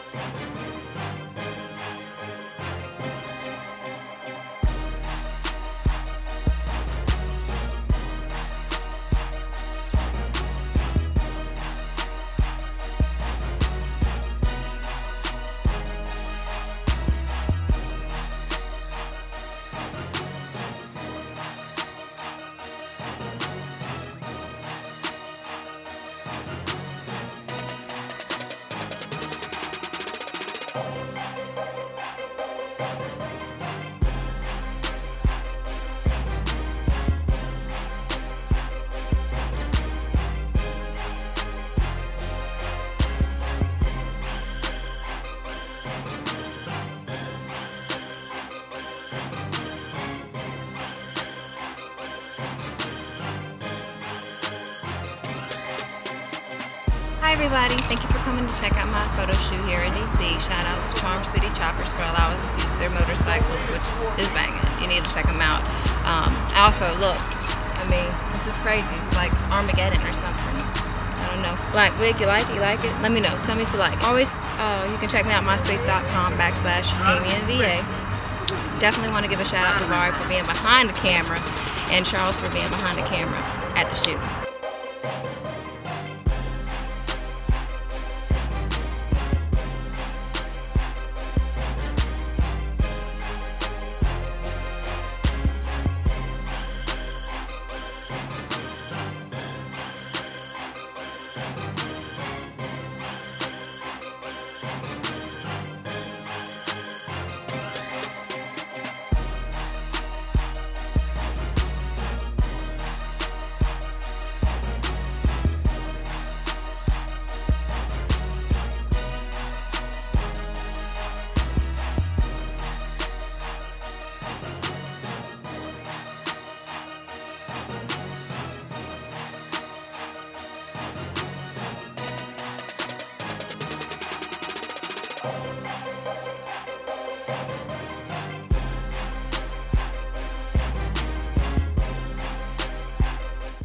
Hi everybody, thank you for coming to check out my photo shoot here in DC. Shout out to Charm City Choppers for allowing us to use their motorcycles, which is banging. You need to check them out. Also, look, I mean, this is crazy. It's like Armageddon or something. I don't know. Black wig, you like it? You like it? Let me know. Tell me if you like it. Always, you can check me out myspace.com/AmieAnVA. Definitely want to give a shout out to Vari for being behind the camera and Charles for being behind the camera at the shoot.